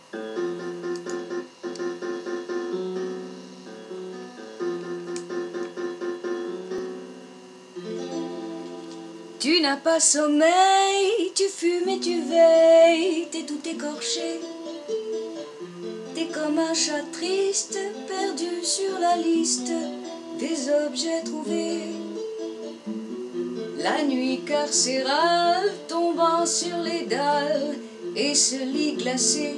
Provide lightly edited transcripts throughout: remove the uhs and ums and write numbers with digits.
Tu n'as pas sommeil, tu fumes et tu veilles, t'es tout écorché. T'es comme un chat triste, perdu sur la liste des objets trouvés. La nuit carcérale tombant sur les dalles et ce lit glacé.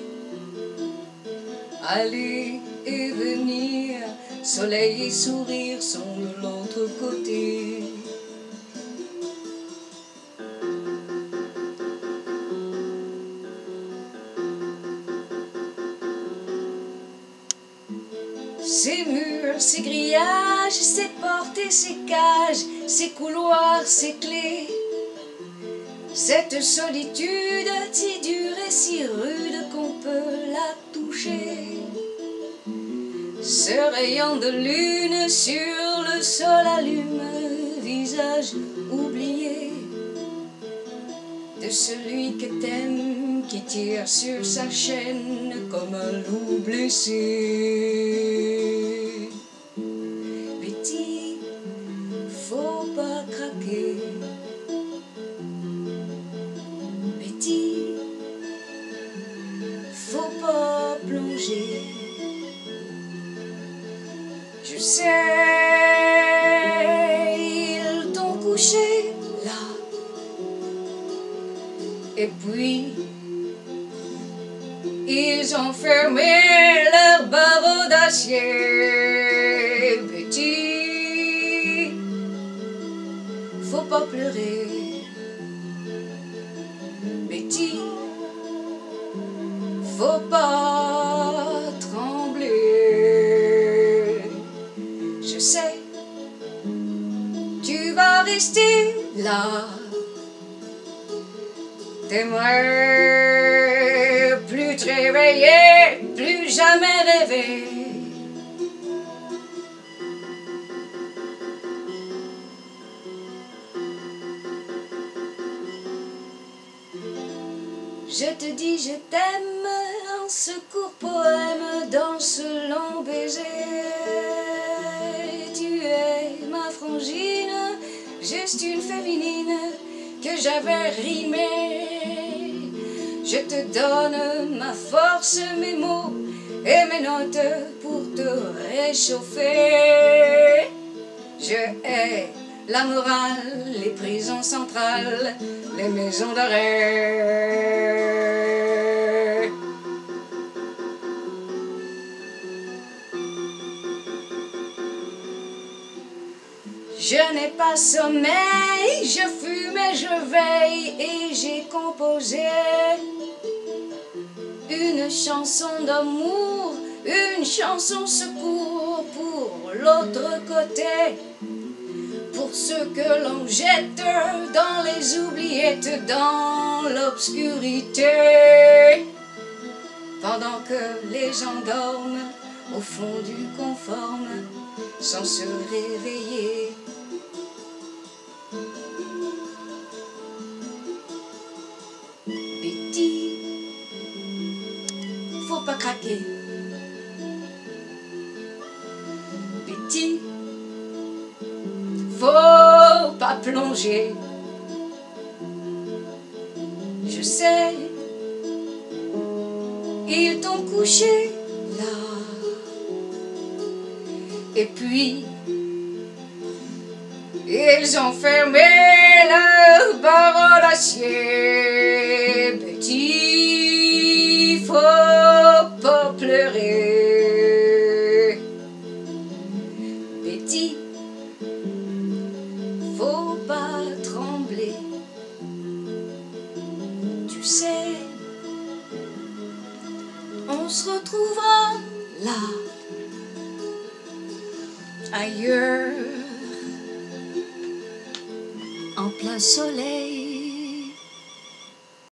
Aller et venir, soleil et sourire sont de l'autre côté. Ces murs, ces grillages, ces portes et ces cages, ces couloirs, ces clés. Cette solitude si dure et si rude qu'on peut la toucher. Ce rayon de lune sur le sol allume, visage oublié de celui que t'aimes, qui tire sur sa chaîne comme un loup blessé. Betty, faut pas craquer. Betty, faut pas plonger. Je sais, ils t'ont couché là. Et puis, ils ont fermé leurs barreaux d'acier. Betty, faut pas pleurer. Betty, faut pas trembler. Je sais, tu vas rester là. T'aimerais plus te réveiller, plus jamais rêver. Je te dis je t'aime en ce court poème, dans ce long baiser. Tu es ma frangine, juste une féminine que j'avais rimée. Je te donne ma force, mes mots et mes notes pour te réchauffer. Je hais la morale, les prisons centrales, les maisons d'arrêt. Je n'ai pas sommeil, je fume et je veille et j'ai composé une chanson d'amour, une chanson secours pour l'autre côté. Pour ceux que l'on jette dans les oubliettes, dans l'obscurité, pendant que les gens dorment au fond du conforme sans se réveiller. Betty, faut pas craquer. Betty, faut pas plonger. Je sais, ils t'ont couché là. Et puis, ils ont fermé leur barreau d'acier. Betty, faut pas pleurer. Betty, faut pas trembler. Tu sais, on se retrouvera là, ailleurs, en plein soleil.